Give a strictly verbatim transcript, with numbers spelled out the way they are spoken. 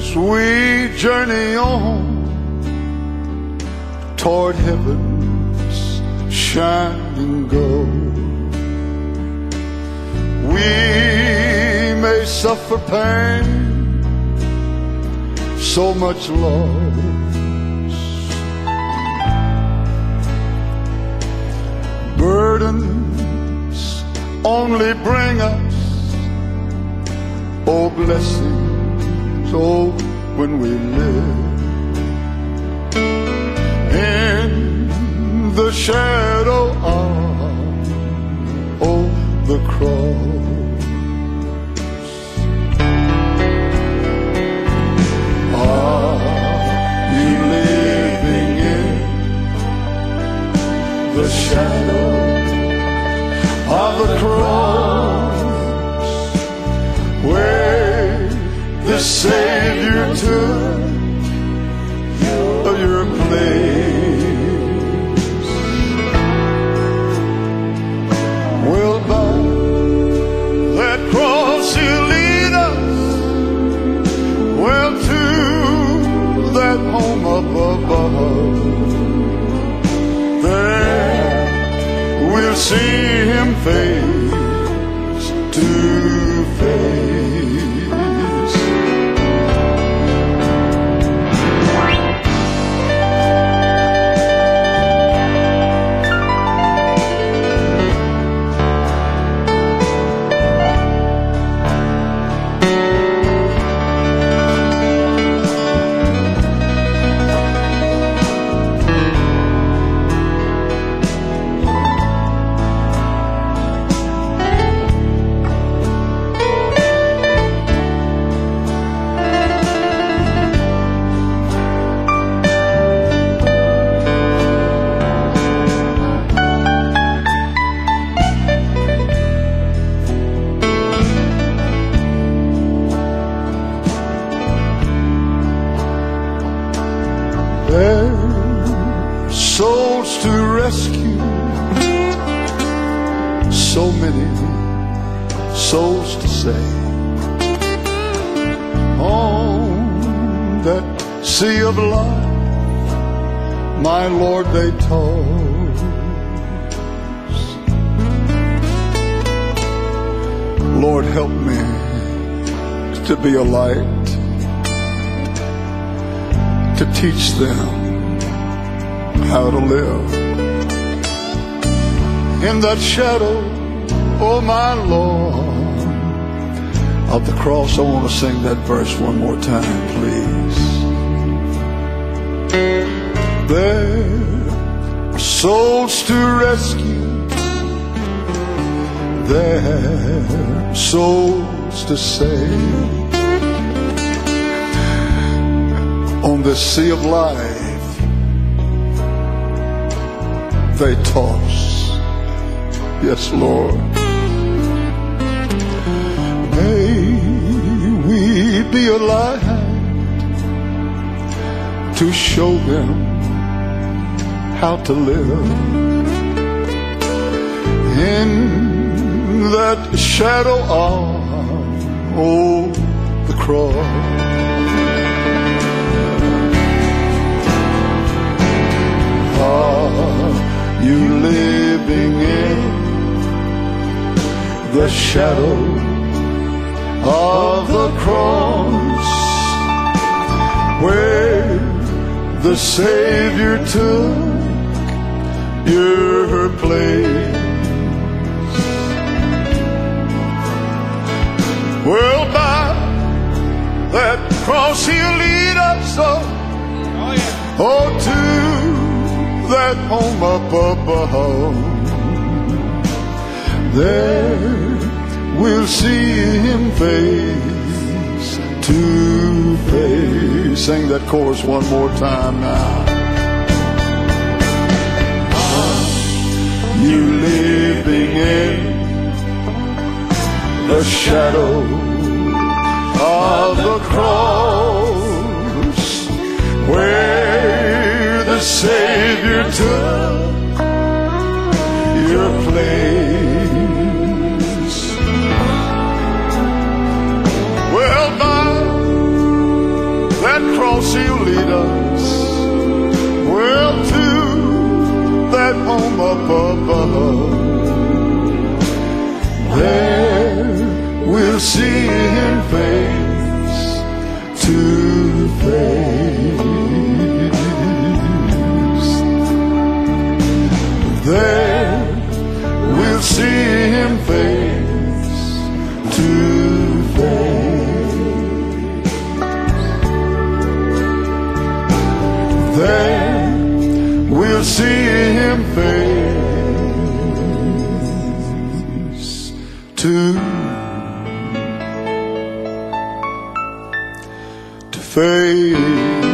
we journey on toward heaven's shining goal. We may suffer pain, so much loss, burdens only bring us, oh blessings, oh when we live in the shadow of, oh, the cross. Are you living in the shadow of the cross, where the Savior took your place? Well, by that cross you lead us, well, to that home up above. There we'll see Him face to face. There's souls to rescue, so many souls to save. On that sea of life, my Lord, they toss. Lord, help me to be a light, to teach them how to live in that shadow, oh my Lord, of the cross. I want to sing that verse one more time, please. There are souls to rescue, there are souls to save. On this sea of life, they toss. Yes, Lord. May we be a light to show them how to live in that shadow of, oh, the cross. Are you living in the shadow of the cross, where the Savior took your place? Well, by that cross He'll lead us up, oh, yeah. Oh, to that home up above. There we'll see Him face to face. Sing that chorus one more time now. Are you living in the shadow of the cross, where the Savior took your place? Well, by that home up above. There we'll see him face to face. There we'll see him face to face. There we'll see him face to to face.